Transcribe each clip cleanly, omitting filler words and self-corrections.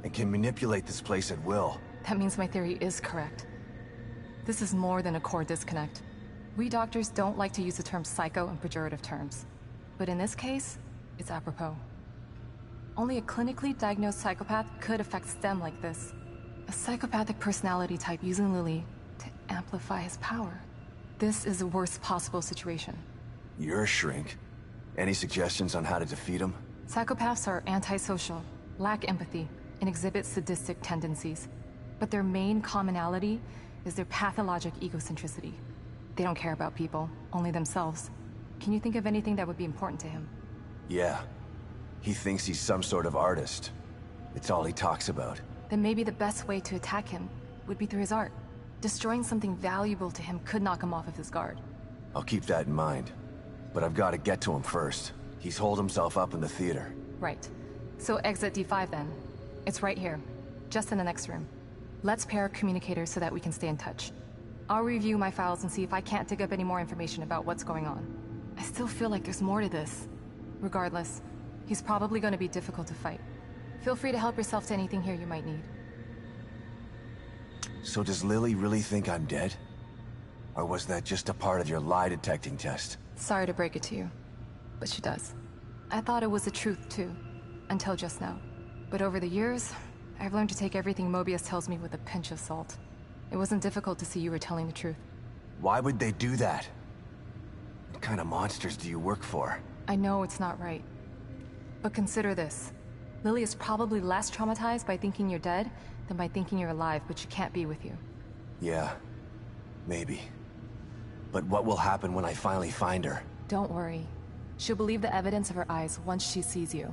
and can manipulate this place at will. That means my theory is correct. This is more than a core disconnect. We doctors don't like to use the term psycho in pejorative terms. But in this case, it's apropos. Only a clinically diagnosed psychopath could affect STEM like this. A psychopathic personality type using Lily to amplify his power. This is the worst possible situation. You're a shrink. Any suggestions on how to defeat him? Psychopaths are antisocial, lack empathy, and exhibit sadistic tendencies. But their main commonality is their pathologic egocentricity. They don't care about people, only themselves. Can you think of anything that would be important to him? Yeah. He thinks he's some sort of artist. It's all he talks about. Then maybe the best way to attack him would be through his art. Destroying something valuable to him could knock him off of his guard. I'll keep that in mind. But I've got to get to him first. He's holed himself up in the theater. Right. So exit D5 then. It's right here, just in the next room. Let's pair communicators so that we can stay in touch. I'll review my files and see if I can't dig up any more information about what's going on. I still feel like there's more to this. Regardless, he's probably going to be difficult to fight. Feel free to help yourself to anything here you might need. So does Lily really think I'm dead? Or was that just a part of your lie detecting test? Sorry to break it to you, but she does. I thought it was the truth too, until just now. But over the years, I've learned to take everything Mobius tells me with a pinch of salt. It wasn't difficult to see you were telling the truth. Why would they do that? What kind of monsters do you work for? I know it's not right. But consider this. Lily is probably less traumatized by thinking you're dead than by thinking you're alive, but she can't be with you. Yeah, maybe. But what will happen when I finally find her? Don't worry. She'll believe the evidence of her eyes once she sees you.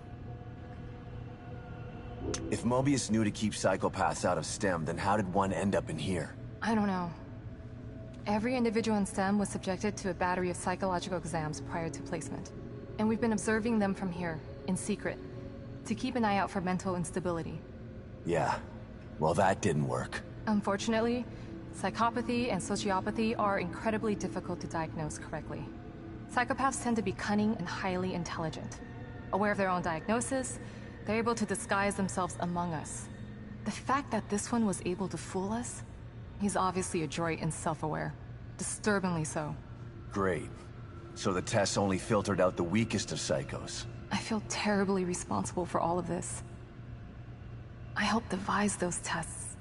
If Mobius knew to keep psychopaths out of STEM, then how did one end up in here? I don't know. Every individual in STEM was subjected to a battery of psychological exams prior to placement. And we've been observing them from here, in secret, to keep an eye out for mental instability. Yeah, well that didn't work. Unfortunately, psychopathy and sociopathy are incredibly difficult to diagnose correctly. Psychopaths tend to be cunning and highly intelligent. Aware of their own diagnosis, they're able to disguise themselves among us. The fact that this one was able to fool us, he's obviously adroit and self-aware. Disturbingly so. Great. So the tests only filtered out the weakest of psychos. I feel terribly responsible for all of this. I helped devise those tests.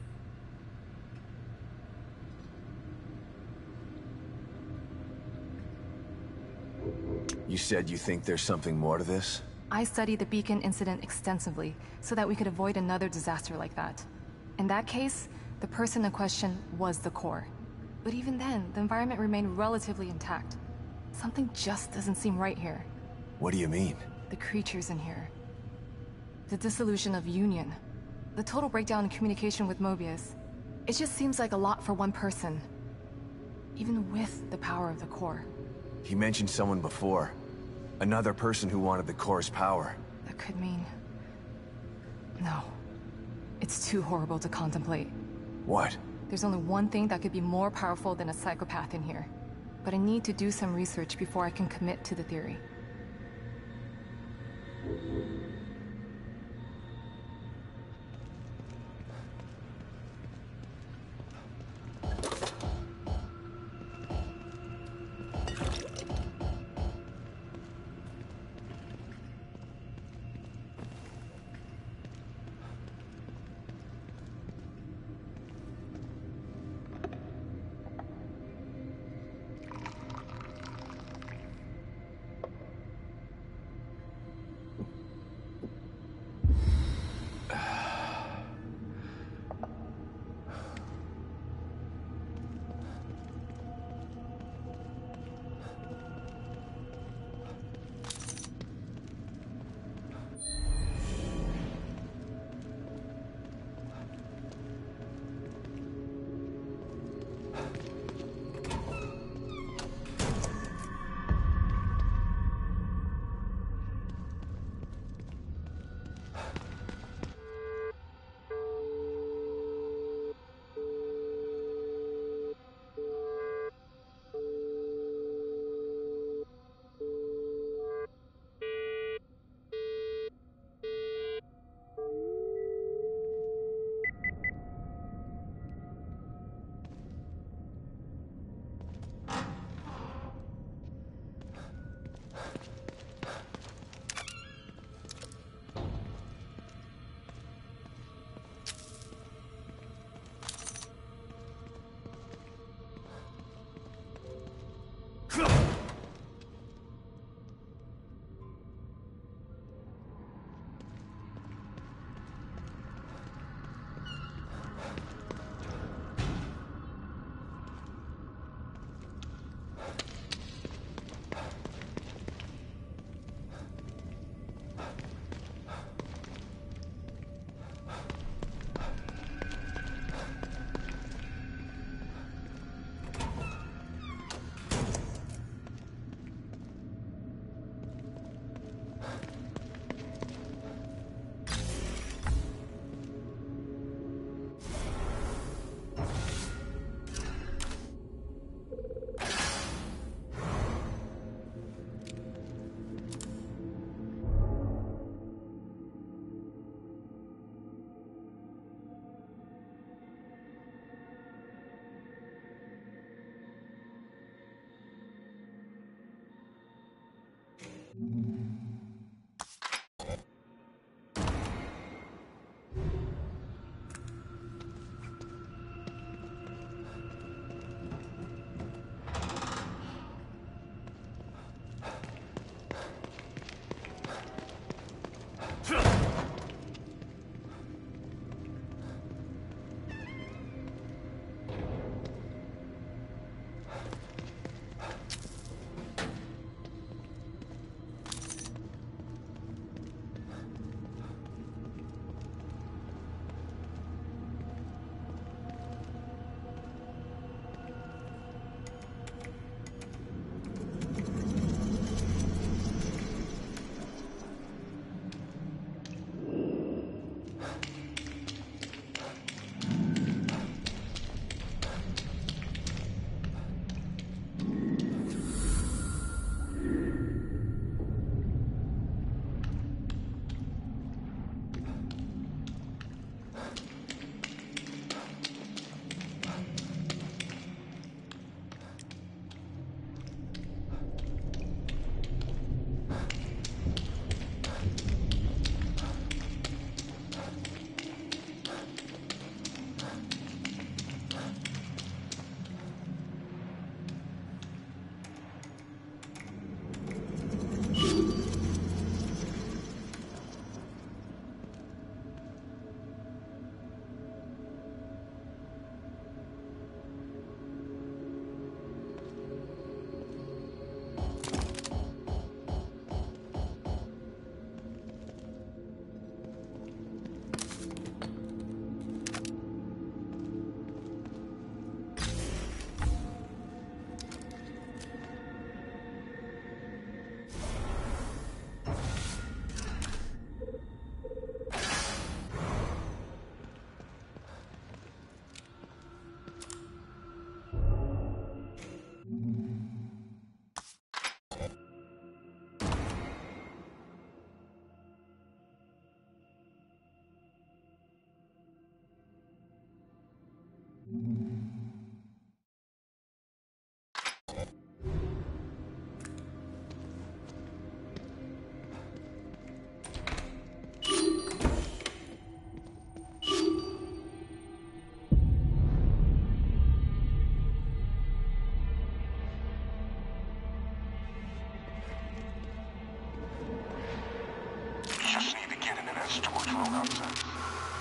You said you think there's something more to this? I studied the Beacon incident extensively so that we could avoid another disaster like that. In that case, the person in question was the core. But even then, the environment remained relatively intact. Something just doesn't seem right here. What do you mean? The creatures in here. The dissolution of Union. The total breakdown in communication with Mobius. It just seems like a lot for one person. Even with the power of the core. He mentioned someone before. Another person who wanted the core's power. That could mean... No. It's too horrible to contemplate. What? There's only one thing that could be more powerful than a psychopath in here. But I need to do some research before I can commit to the theory.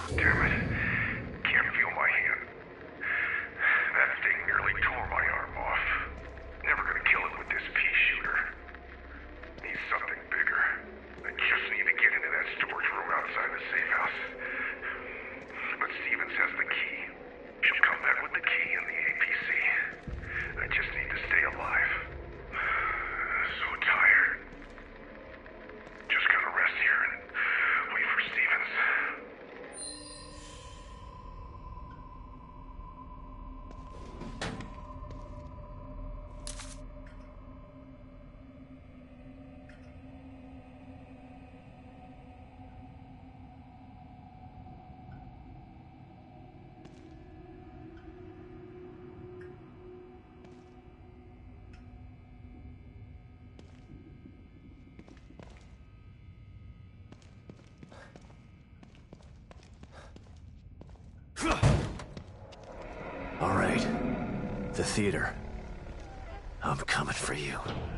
Damn it. Can't feel my hand. That thing nearly tore my arm off. Never gonna kill it with this pea shooter. Need something bigger. I just need to get into that storage room outside the safe house. But Stevens has the key. She'll come back with the key and the APC. I just need to stay alive. So tired. Just gonna rest here and wait for Stevens. All right. The theater. I'm coming for you.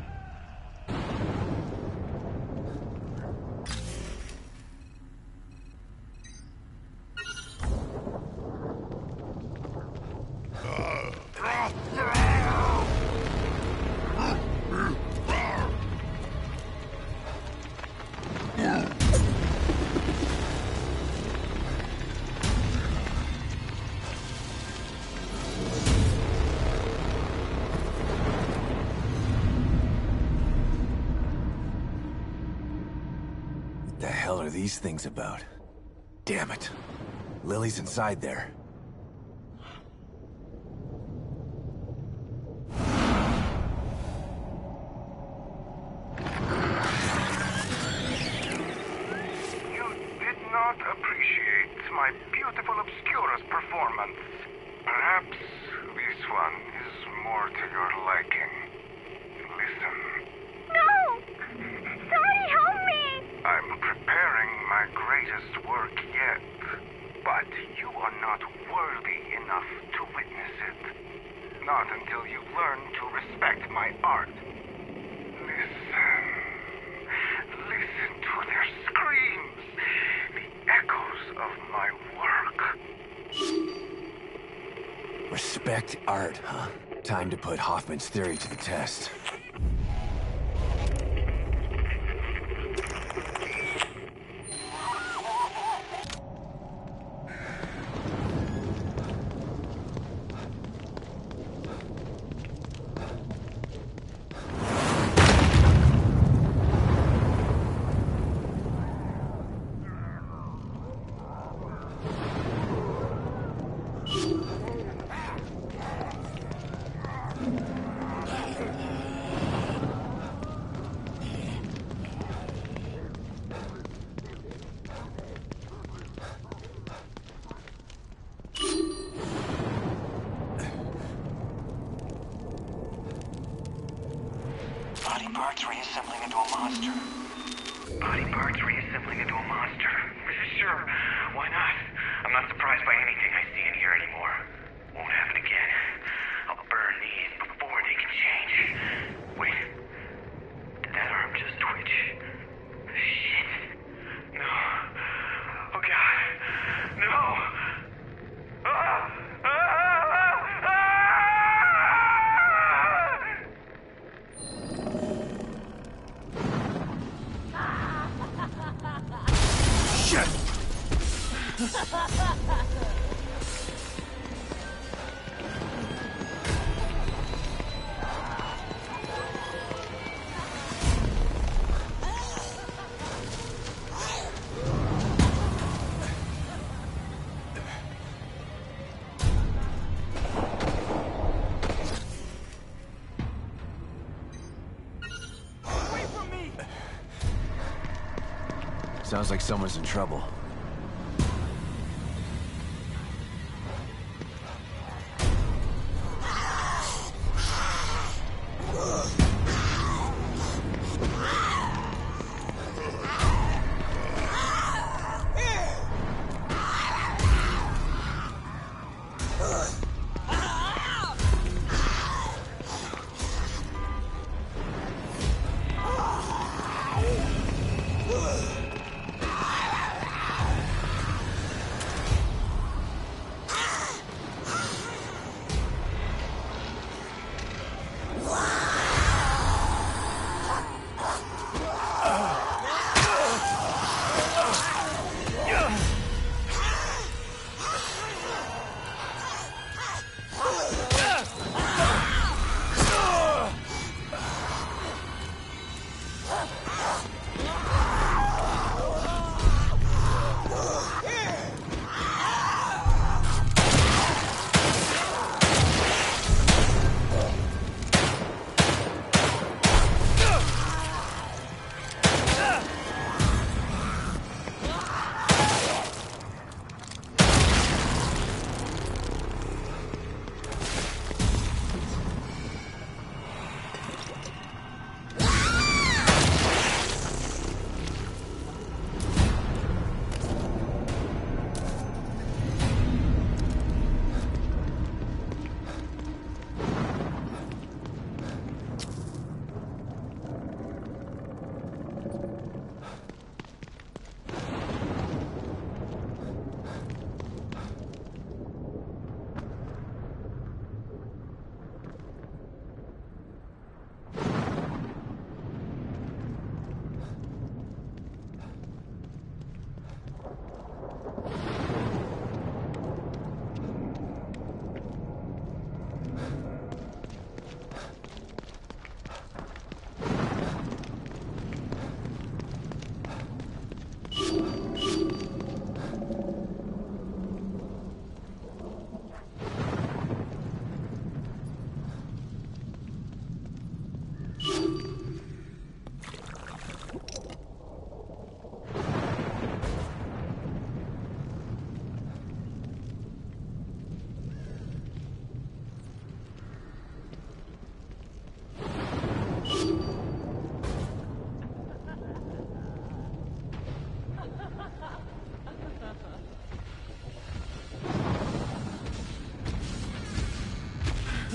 What the hell are these things about? Damn it. Lily's inside there. You did not appreciate my beautiful Obscurus performance. Perhaps this one is more to your liking. Listen. No! Somebody help me! I'm preparing my greatest work yet, but you are not worthy enough to witness it. Not until you've learned to respect my art. Listen. Listen to their screams. The echoes of my work. Respect art, huh? Time to put Hoffman's theory to the test. Body parts reassembling into a monster. Body parts reassembling into a monster. Sure, why not? I'm not surprised by anything I see in here anymore. Won't happen again. I'll burn these before they can change. Wait. Did that arm just twitch? Shit. No. Oh god. No! Ah! Shit! Sounds like someone's in trouble.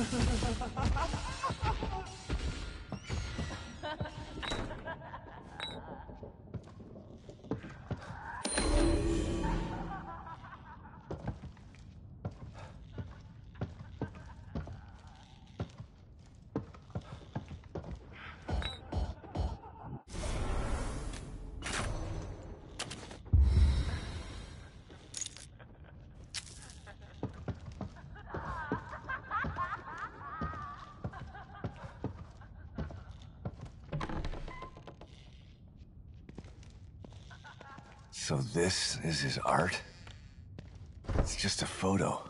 So this is his art? It's just a photo.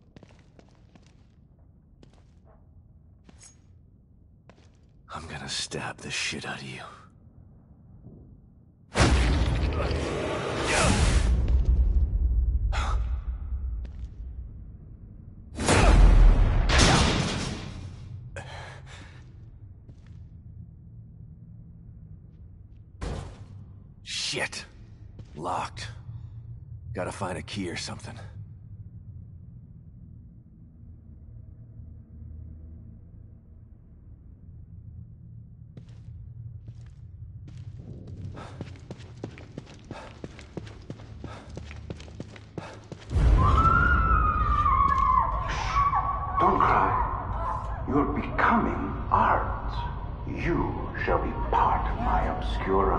I'm gonna stab the shit out of you. Shit. Locked. Gotta find a key or something. Don't cry. You're becoming art. You shall be part of my obscura.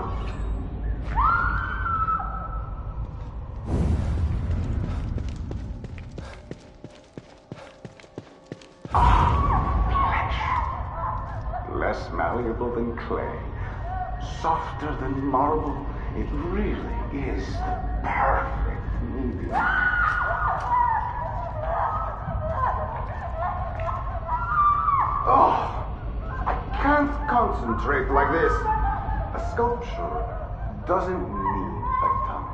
Less malleable than clay, softer than marble. It really is the perfect medium. Oh, I can't concentrate like this. A sculpture doesn't need a tongue.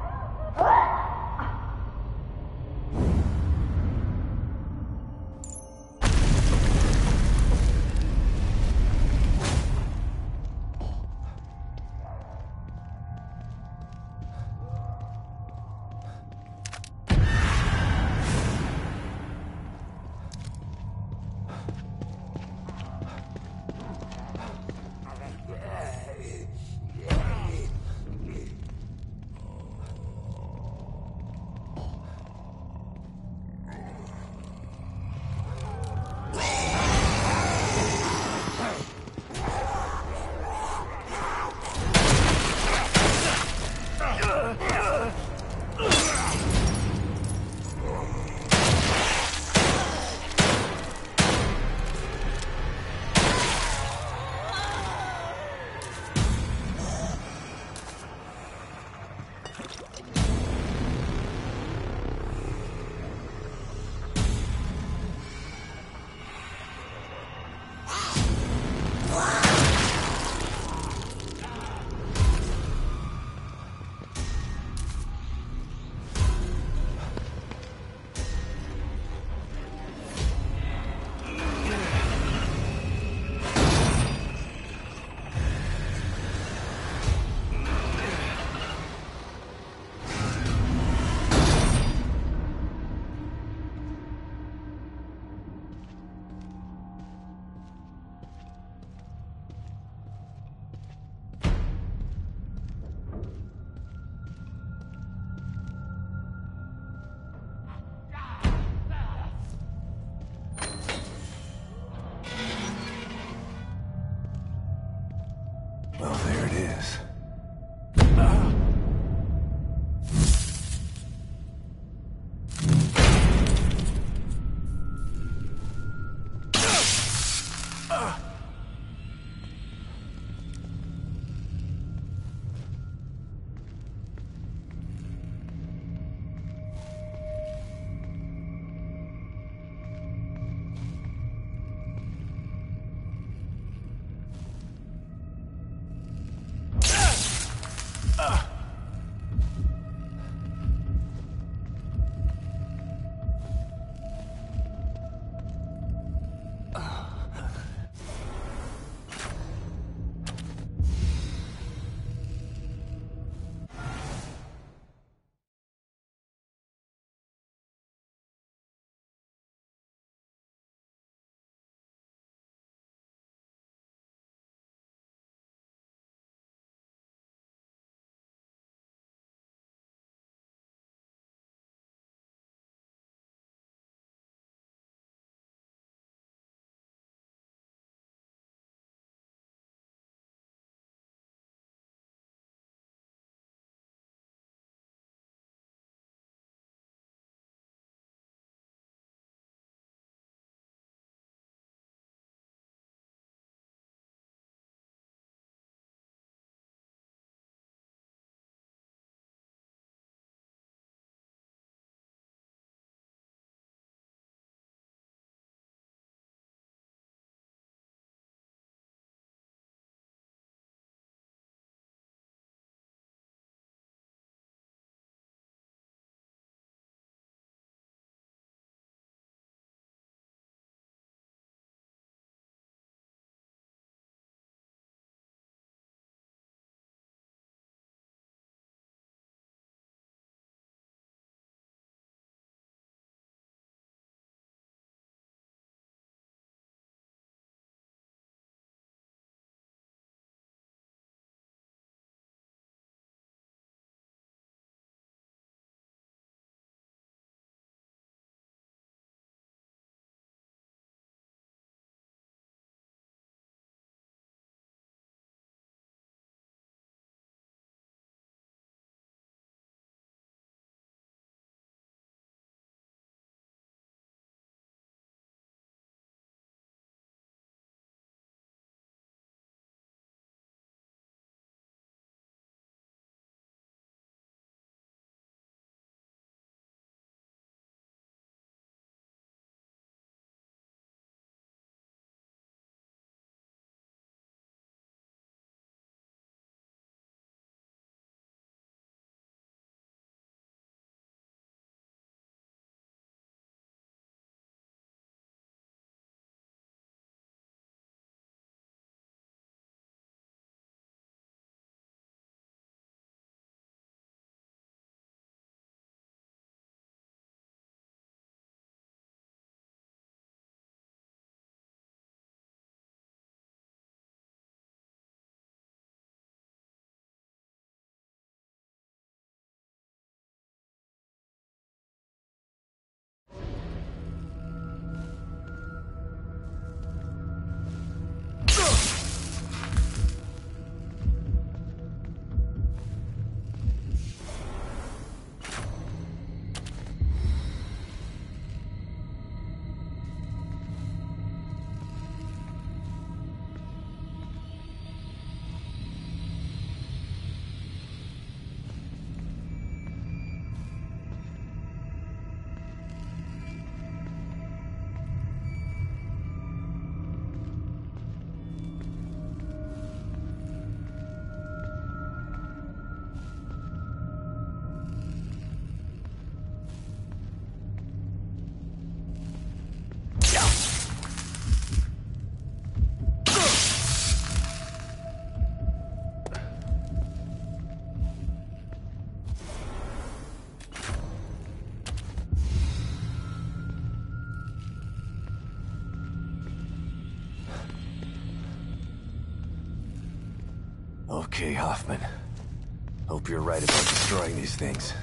Okay, Hoffman. Hope you're right about destroying these things.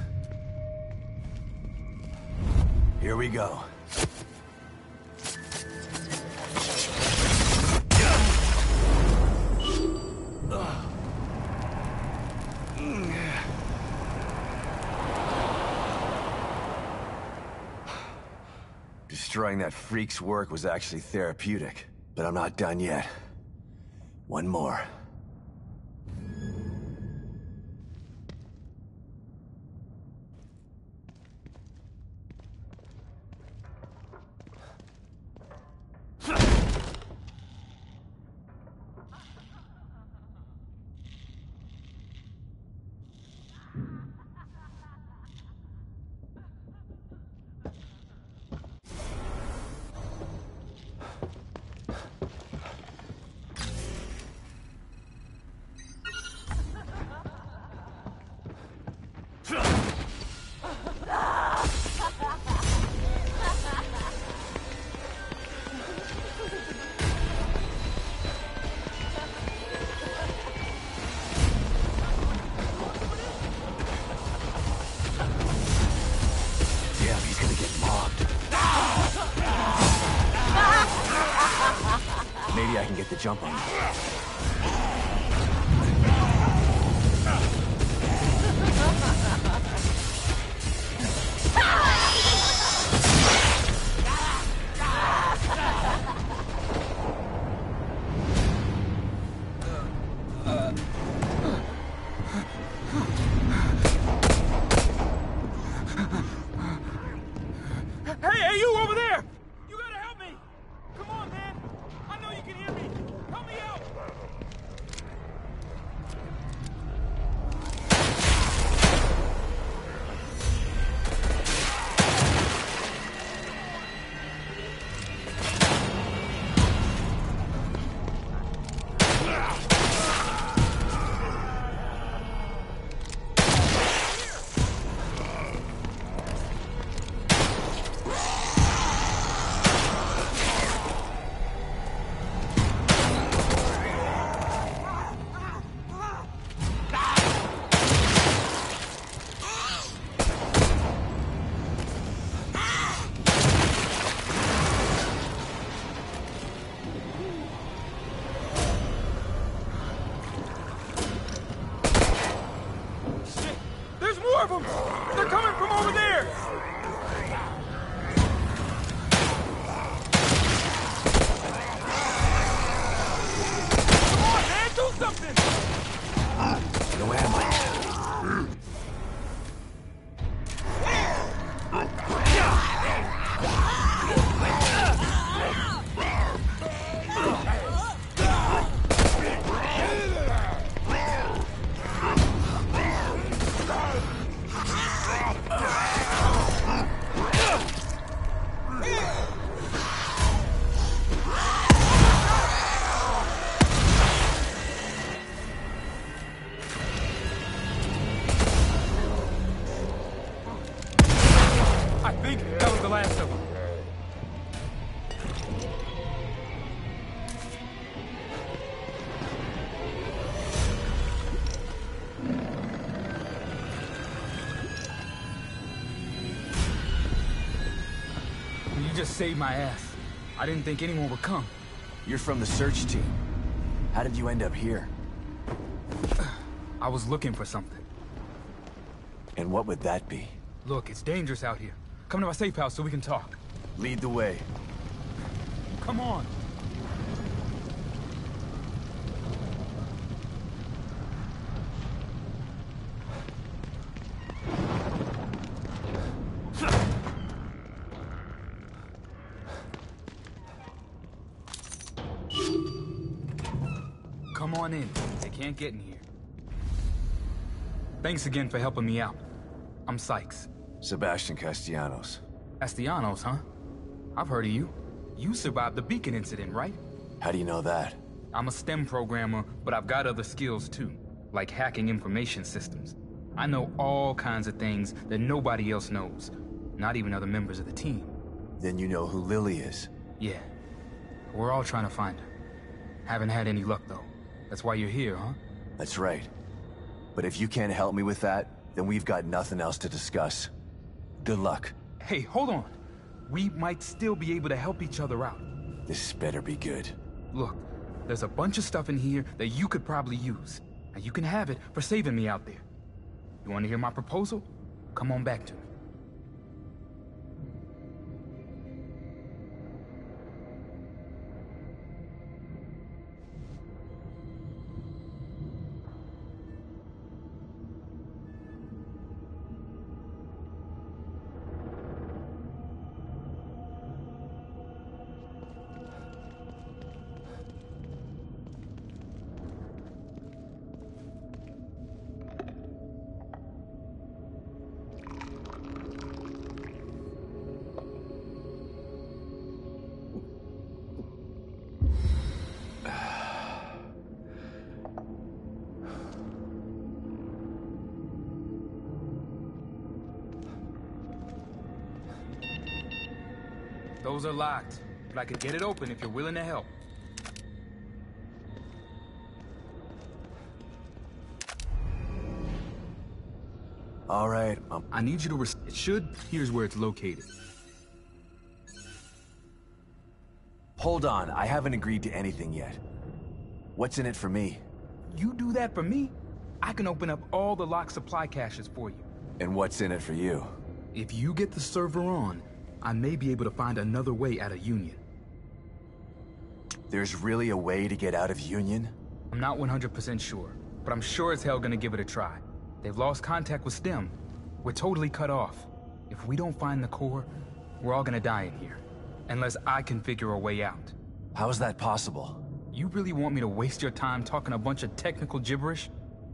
Here we go. Destroying that freak's work was actually therapeutic, but I'm not done yet. One more. Maybe I can get the jump on him. Hey, you over there! You gotta help me! Come on, man! I know you can hear me! Help me out! Of them! They're coming from over there! Come on, man! Do something! No ammo. I think that was the last of them. You just saved my ass. I didn't think anyone would come. You're from the search team. How did you end up here? I was looking for something. And what would that be? Look, it's dangerous out here. Come to my safe house so we can talk. Lead the way. Come on. Come on in. They can't get in here. Thanks again for helping me out. I'm Sykes. Sebastian Castellanos. Castellanos, huh? I've heard of you. You survived the Beacon incident, right? How do you know that? I'm a STEM programmer, but I've got other skills too, like hacking information systems. I know all kinds of things that nobody else knows, not even other members of the team. Then you know who Lily is. Yeah. We're all trying to find her. Haven't had any luck, though. That's why you're here, huh? That's right. But if you can't help me with that, then we've got nothing else to discuss. Good luck. Hey, hold on. We might still be able to help each other out. This better be good. Look, there's a bunch of stuff in here that you could probably use. And you can have it for saving me out there. You want to hear my proposal? Come on back to me. Those are locked, but I could get it open if you're willing to help. All right, I need you to it should. Here's where it's located. Hold on, I haven't agreed to anything yet. What's in it for me? You do that for me, I can open up all the locked supply caches for you. And what's in it for you? If you get the server on, I may be able to find another way out of Union. There's really a way to get out of Union? I'm not 100% sure, but I'm sure as hell gonna give it a try. They've lost contact with STEM. We're totally cut off. If we don't find the core, we're all gonna die in here. Unless I can figure a way out. How is that possible? You really want me to waste your time talking a bunch of technical gibberish?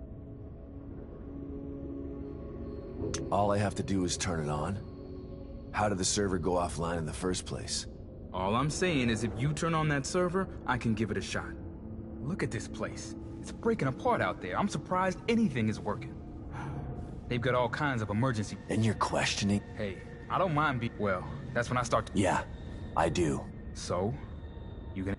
All I have to do is turn it on? How did the server go offline in the first place? All I'm saying is if you turn on that server, I can give it a shot. Look at this place. It's breaking apart out there. I'm surprised anything is working. They've got all kinds of emergency... And you're questioning? Hey, I don't mind being... Well, that's when I start to... Yeah, I do. So? You gonna...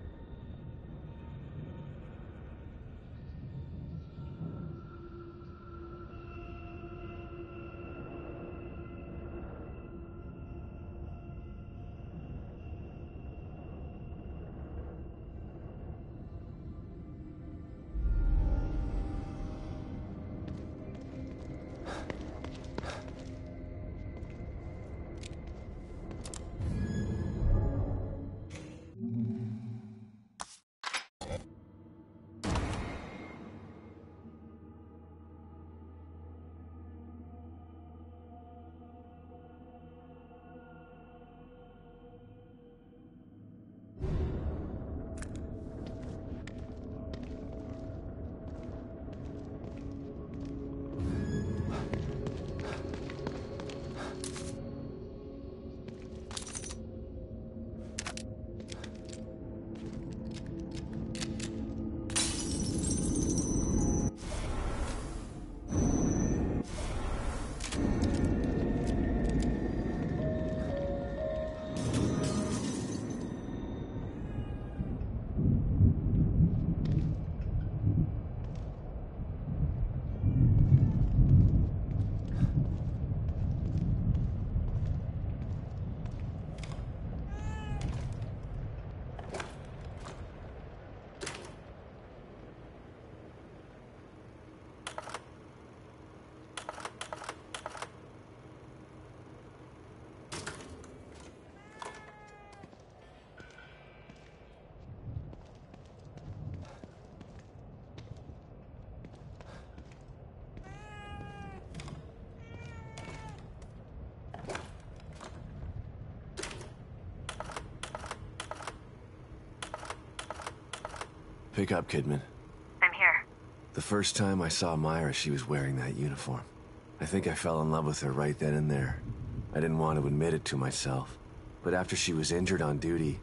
Pick up, Kidman. I'm here. The first time I saw Myra, she was wearing that uniform. I think I fell in love with her right then and there. I didn't want to admit it to myself. But after she was injured on duty,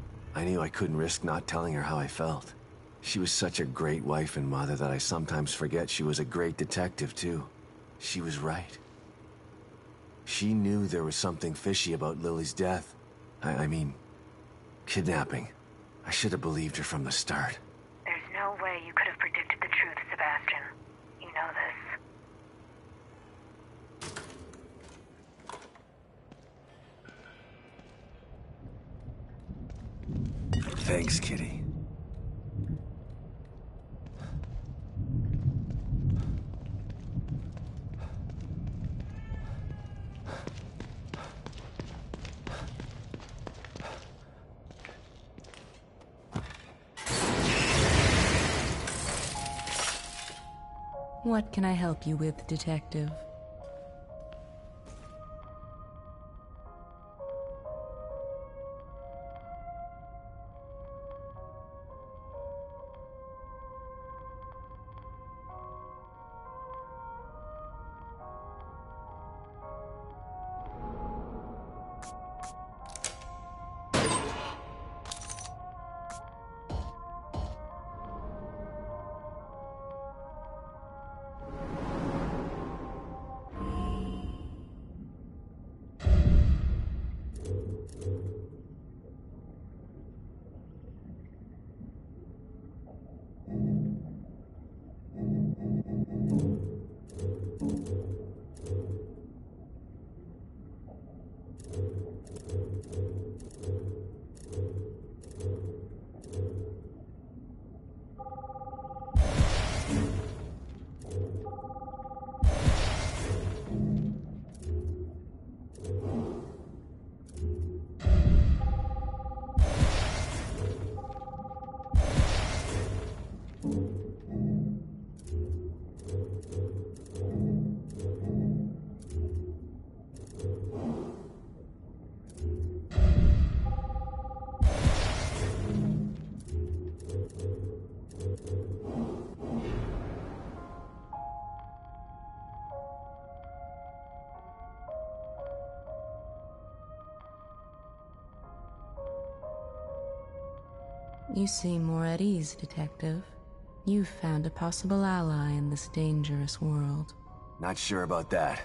I knew I couldn't risk not telling her how I felt. She was such a great wife and mother that I sometimes forget she was a great detective, too. She was right. She knew there was something fishy about Lily's death. I mean, kidnapping. I should have believed her from the start. There's no way you could have predicted the truth, Sebastian. Thanks, Kitty. What can I help you with, Detective? You seem more at ease, Detective. You've found a possible ally in this dangerous world. Not sure about that.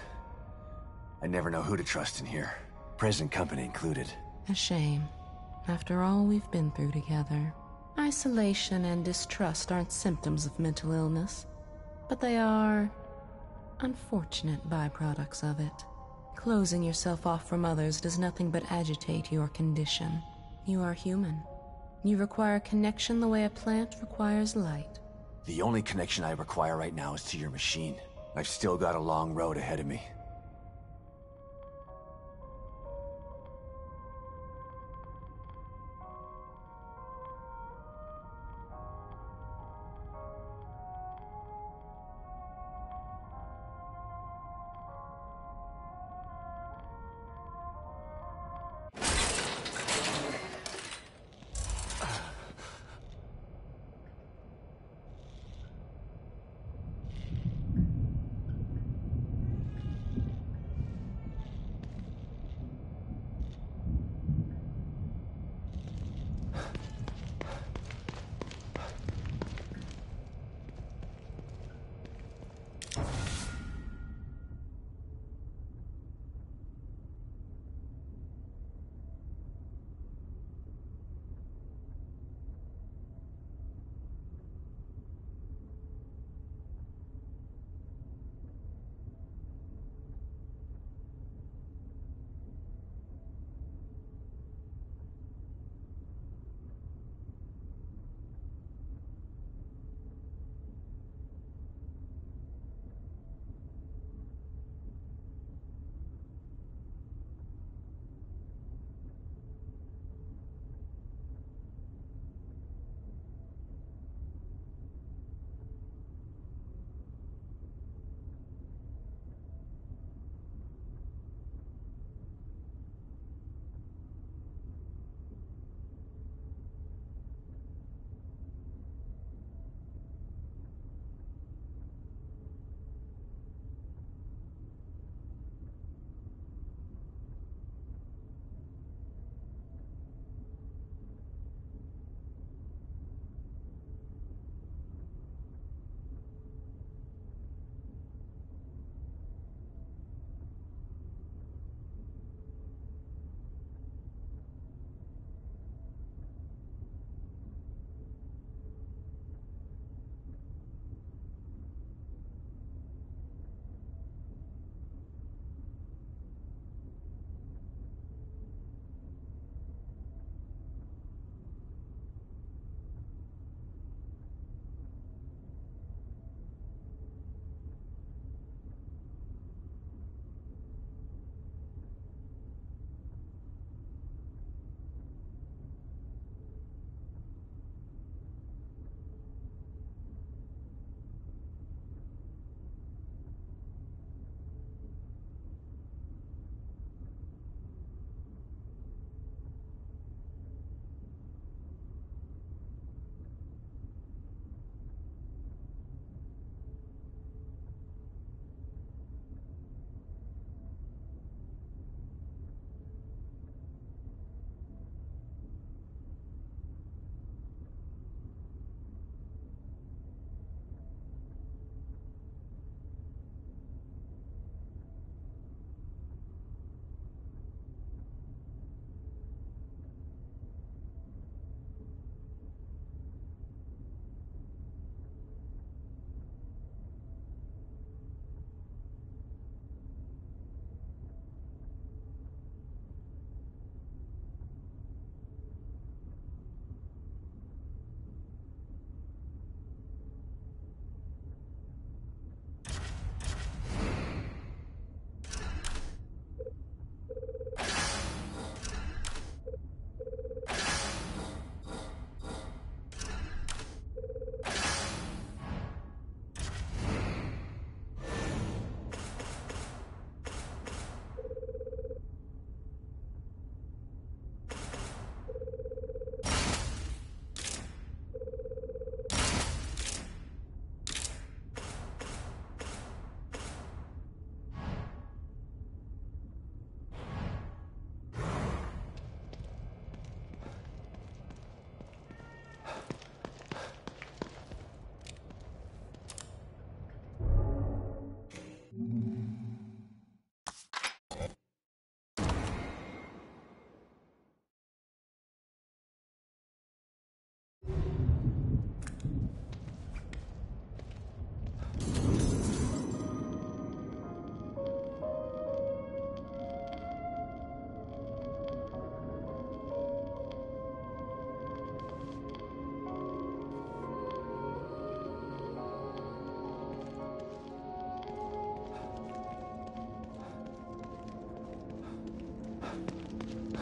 I never know who to trust in here. Present company included. A shame. After all we've been through together. Isolation and distrust aren't symptoms of mental illness, but they are unfortunate byproducts of it. Closing yourself off from others does nothing but agitate your condition. You are human. You require connection the way a plant requires light. The only connection I require right now is to your machine. I've still got a long road ahead of me.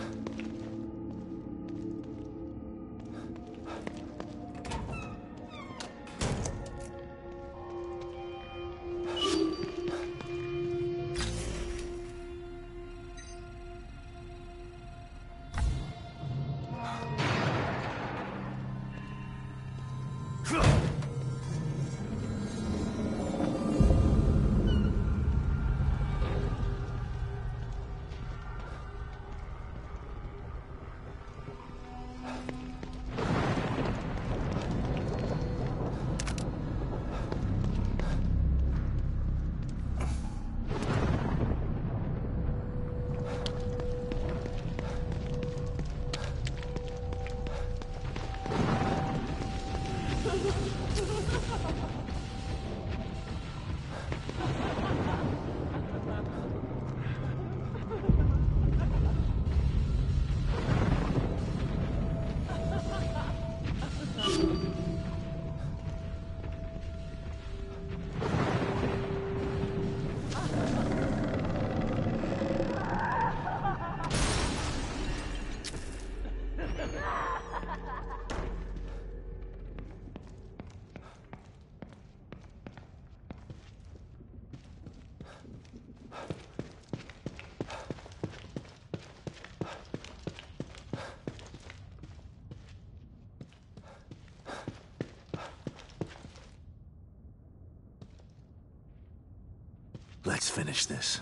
Let's finish this.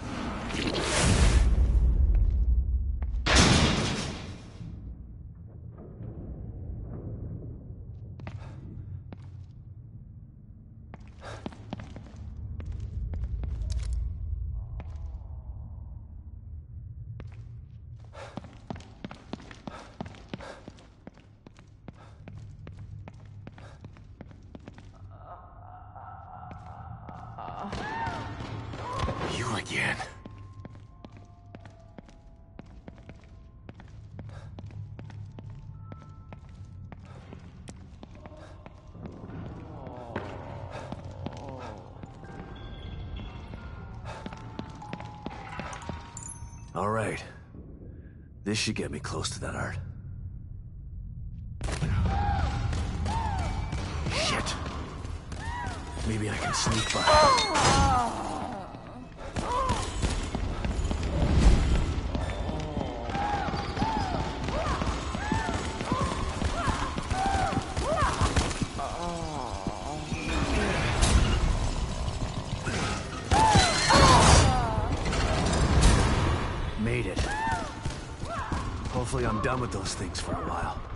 You again. All right. This should get me close to that art. Shit. Maybe I can sneak by. Made it. Hopefully I'm done with those things for a while.